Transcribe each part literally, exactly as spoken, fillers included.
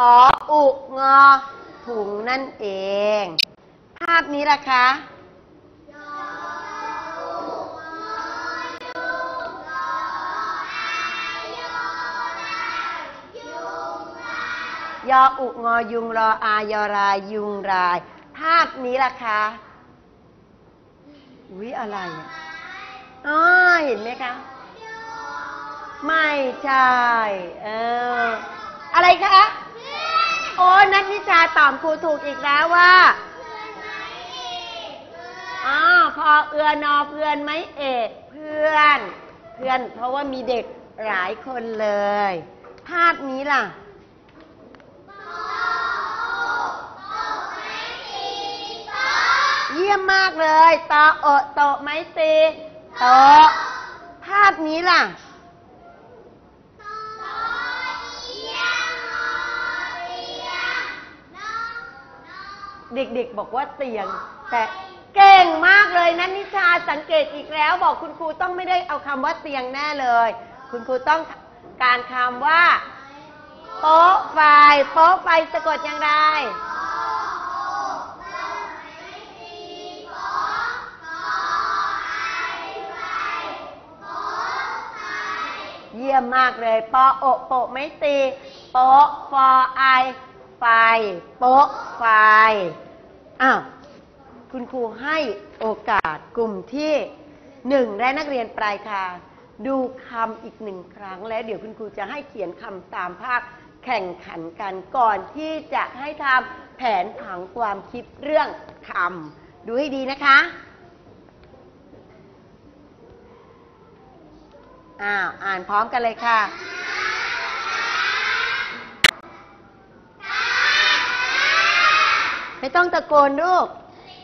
ออุงอถุงนั่นเองภาพนี้ล่ะคะยออุงอยุงรออายอรายยุงรายภาพนี้ล่ะคะอุ๊ยอะไรอ่ะอ๋อเห็นไหมคะไม่ใช่เอออะไรคะโอ้นัทนิชาตอบครูถูกอีกแล้วว่าอ๋อพอเอือนอเพื่อนไม่เอกเพื่อนเพื่อนเพราะว่ามีเด็กหลายคนเลยภาพนี้ล่ะเยี่ยมมากเลยตอโอโตไม้ตีโตภาพนี้ล่ะเด็กๆบอกว่าเตียงแต่เก่งมากเลยนัทนิชาสังเกตอีกแล้วบอกคุณครูต้องไม่ได้เอาคำว่าเตียงแน่เลยคุณครูต้องการคำว่าโป๊ะไฟโป๊ะไฟสะกดอย่างไรเยี่ยมมากเลยปอโอโปะไม่ตีโป๊ะฟอไอไฟโป๊ะไฟอ้าวคุณครูให้โอกาสกลุ่มที่หนึ่งและนักเรียนปลายทางดูคำอีกหนึ่งครั้งแล้วเดี๋ยวคุณครูจะให้เขียนคำตามภาพแข่งขันกันก่อนที่จะให้ทำแผนผังความคิดเรื่องคำดูให้ดีนะคะอ้าวอ่านพร้อมกันเลยค่ะไม่ต้องตะโกนลูก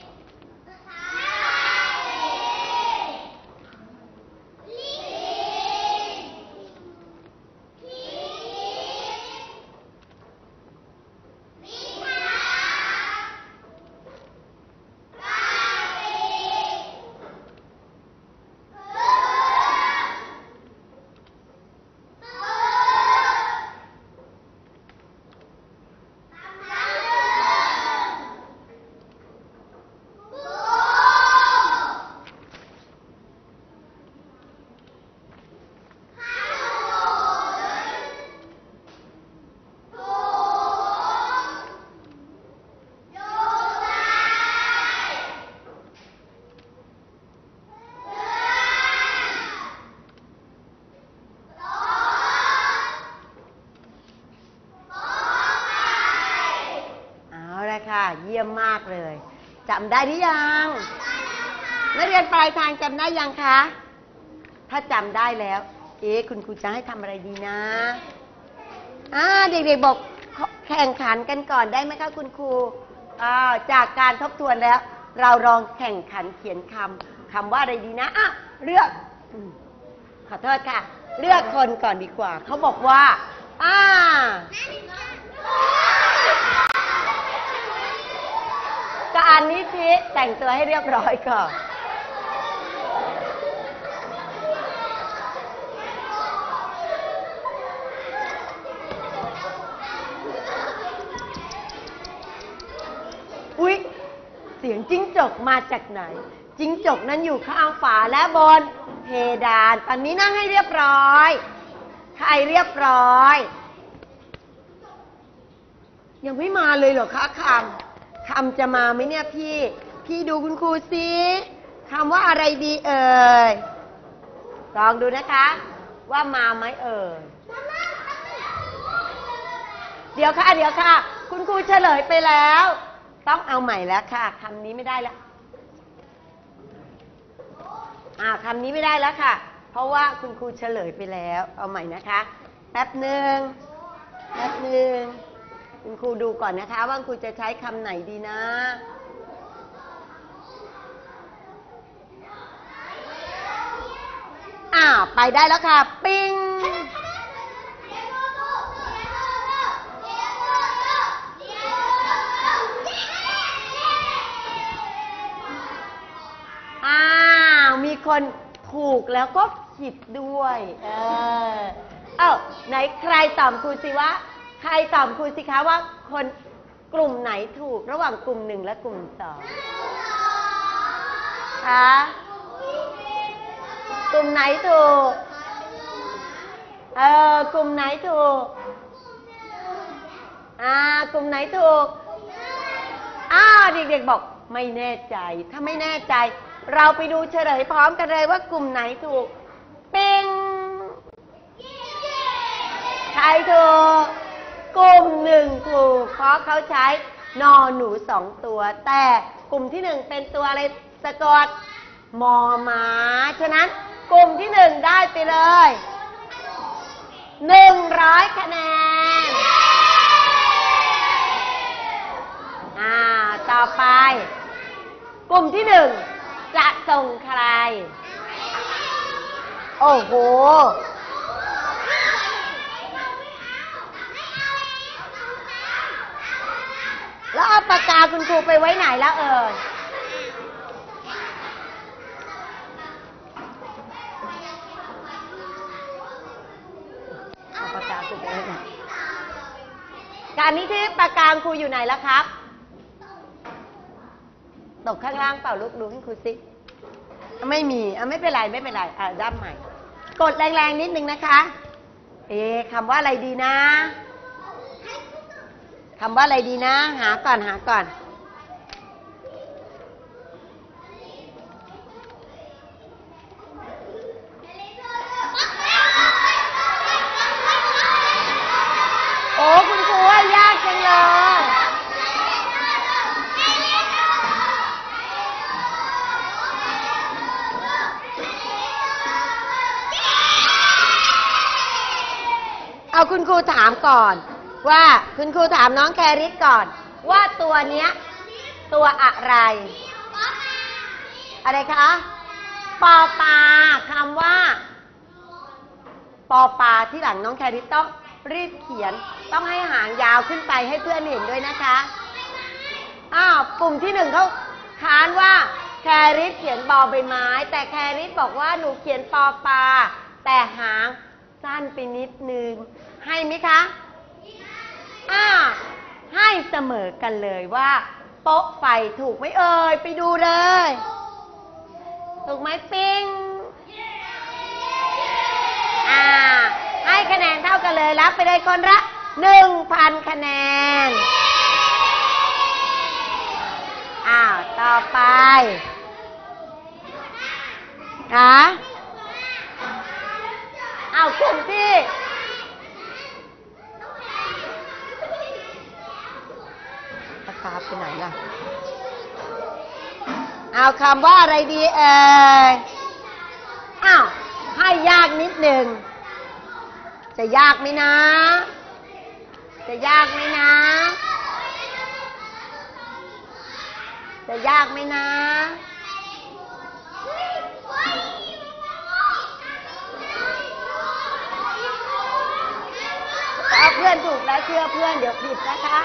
เยี่ยมมากเลยจำได้หรือยังนักเรียนปลายทางจำได้ยังคะถ้าจำได้แล้วเอ๊ะคุณครูจะให้ทำอะไรดีนะอ่าเด็กๆบอกแข่งขันกันก่อนได้ไหมคะคุณครูอ่าจากการทบทวนแล้วเราลองแข่งขันเขียนคำคำว่าอะไรดีนะอ่ะเลือกขอโทษค่ะเลือกคนก่อนดีกว่าเขาบอกว่าอ่าการนิธิแต่งตัวให้เรียบร้อยก่อนอุ๊ยเสียงจิ้งจกมาจากไหนจิ้งจกนั้นอยู่ข้างฝาและบนเพดานตอนนี้นั่งให้เรียบร้อยใครเรียบร้อยยังไม่มาเลยเหรอคะคำคำจะมาไหมเนี่ยพี่พี่ดูคุณครูสิคำว่าอะไรดีเอ่ยลองดูนะคะว่ามาไหมเอ่ยเดี๋ยวค่ะเดี๋ยวค่ะคุณครูเฉลยไปแล้วต้องเอาใหม่แล้วค่ะคำนี้ไม่ได้แล้วอ่าคำนี้ไม่ได้แล้วค่ะเพราะว่าคุณครูเฉลยไปแล้วเอาใหม่นะคะแป๊บหนึ่งแป๊บหนึ่งคุณครูดูก่อนนะคะว่าครูจะใช้คำไหนดีนะอ้าวไปได้แล้วค่ะปิ้งอ้าวมีคนถูกแล้วก็ผิดด้วยเออเอ้าไหนใครตอบครูสิว่าใครตอบครูสิคะว่าคนกลุ่มไหนถูกระหว่างกลุ่มหนึ่งและกลุ่มสองคะกลุ่มไหนถูกเออกลุ่มไหนถูกอ่ากลุ่มไหนถูกอ้าวเด็กๆบอกไม่แน่ใจถ้าไม่แน่ใจเราไปดูเฉลยพร้อมกันเลยว่ากลุ่มไหนถูกปิงใครถูกกลุ่มหนึ่งถูกเพราะเขาใช้นอหนูสองตัวแต่กลุ่มที่หนึ่งเป็นตัวอะไรสะกดมอม้าฉะนั้นกลุ่มที่หนึ่งได้ไปเลยหนึ่งร้อยคะแนนอ่าต่อไปกลุ่มที่หนึ่งจะส่งใครโอ้โหแล้วเอาปากกาคุณครูไปไว้ไหนแล้วเอ่ยเอาปากกาคุณไปไว้ไหนการนี้ที่ปากกาครูอยู่ไหนแล้วครับตกข้างล่างเปล่าลูกดูให้ครูสิไม่มีอ่ะไม่เป็นไรไม่เป็นไรอ่ะด้ามใหม่กดแรงๆนิดนึงนะคะเอ๊ะคำว่าอะไรดีนะคำว่าอะไรดีนะหาก่อนหาก่อนโอ้คุณครูว่ายากจังเลยเอาคุณครูถามก่อนว่าคุณครูถามน้องแคริสก่อนว่าตัวเนี้ยตัวอะไรอะไรคะปอปลาคำว่าปอปลาที่หลังน้องแคริสต้องรีบเขียนต้องให้หางยาวขึ้นไปให้เพื่อนเห็นด้วยนะคะอ้าวกลุ่มที่หนึ่งเขาค้านว่าแคริสเขียนบอใบไม้แต่แคริสบอกว่าหนูเขียนปอปลาแต่หางสั้นไปนิดนึงให้ไหมคะอ่าให้เสมอกันเลยว่าโป๊ะไฟถูกไหมเอ่ยไปดูเลยถูกไหมปิงอ่าให้คะแนนเท่ากันเลยรับไปเลยคนละหนึ่งพันคะแนนอ้าวต่อไปค่ะอ้าวกลุ่มที่ปากกาไปไหนล่ะเอาคำว่าอะไรดีเอ่ยอ้าวให้ยากนิดหนึ่งจะยากไหมนะจะยากไหมนะจะยากไหมนะถ้าเพื่อนถูกแล้วเชื่อเพื่อนเดี๋ยวผิดนะคะ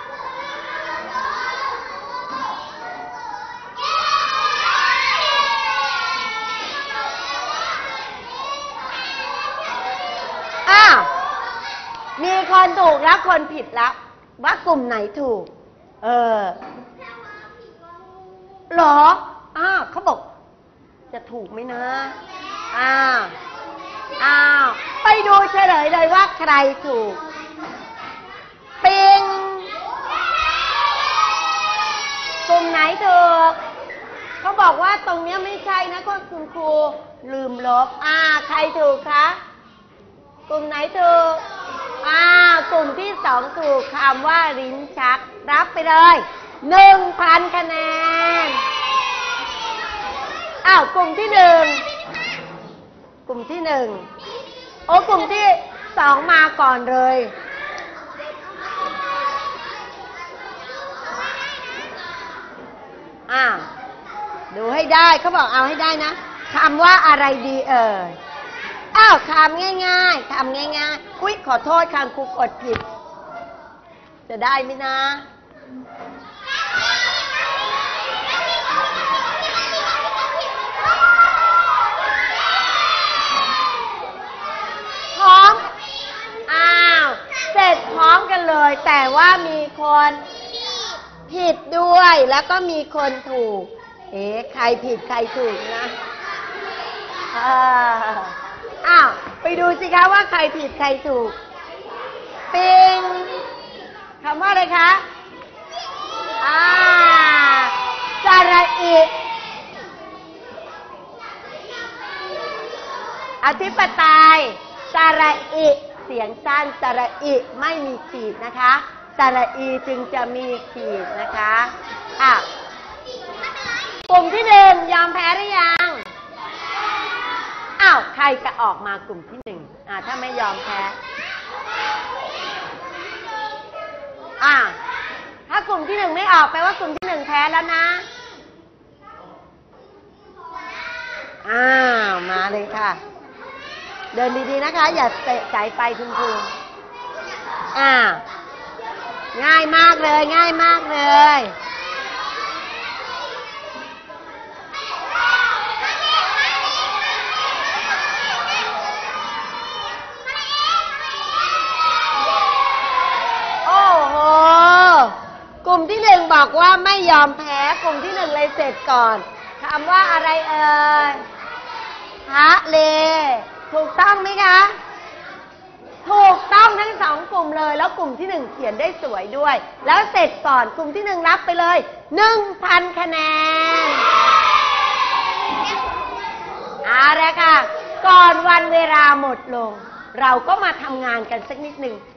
อ้าวมีคนถูกแล้วคนผิดแล้วว่ากลุ่มไหนถูกเออหรออ้าวเขาบอกจะถูกไหมนะอ้าวอ้าวไปดูเฉลยเลยว่าใครถูกปิงกลุ่มไหนถูกเขาบอกว่าตรงนี้ไม่ใช่นะคุณครูลืมลบอ่าใครถูกคะกลุ่มไหนถูกอ่ากลุ่มที่สองถูกคำว่าลิ้นชักรับไปเลยหนึ่งพันคะแนนอ้าวกลุ่มที่หนึ่งกลุ่มที่หนึ่งโอ้กลุ่มที่สองมาก่อนเลยอ้าวดูให้ได้เขาบอกเอาให้ได้นะคำว่าอะไรดีเอ่ยอ้าวคำง่ายๆคำง่ายๆอุ๊ยขอโทษคำครูกดผิดจะได้ไหมนะพร้อมอ้าวเสร็จพร้อมกันแต่ว่ามีคนผิดด้วยแล้วก็มีคนถูกเอ๊ะใครผิดใครถูกนะอ้าวไปดูสิคะว่าใครผิดใครถูกปิงคำว่าอะไรคะอ่าสระอิอธิปไตยสระอิเสียงสั้นสระอิไม่มีขีดนะคะสระอีจึงจะมีขีดนะคะอ่ะกลุ่มที่หนึ่งยอมแพ้หรือยังอ้าวใครจะออกมากลุ่มที่หนึ่งอ่าถ้าไม่ยอมแพ้อ่าถ้ากลุ่มที่หนึ่งไม่ออกแปลว่ากลุ่มที่หนึ่งแพ้แล้วนะอ้าวมาเลยค่ะเดินดีๆนะคะอย่าเตะสายไฟคุณครูอ่าง่ายมากเลยง่ายมากเลยโอ้โหกลุ่มที่หนึ่งบอกว่าไม่ยอมแพ้กลุ่มที่หนึ่งเลยเสร็จก่อนคำว่าอะไรเอ่ยทะเลถูกต้องไหมคะถูกต้องทั้งสองกลุ่มเลยแล้วกลุ่มที่หนึ่งเขียนได้สวยด้วยแล้วเสร็จก่อนกลุ่มที่หนึ่งรับไปเลยหนึ่งพันคะแนนเอาละค่ะก่อนวันเวลาหมดลงเราก็มาทำงานกันสักนิดหนึ่ง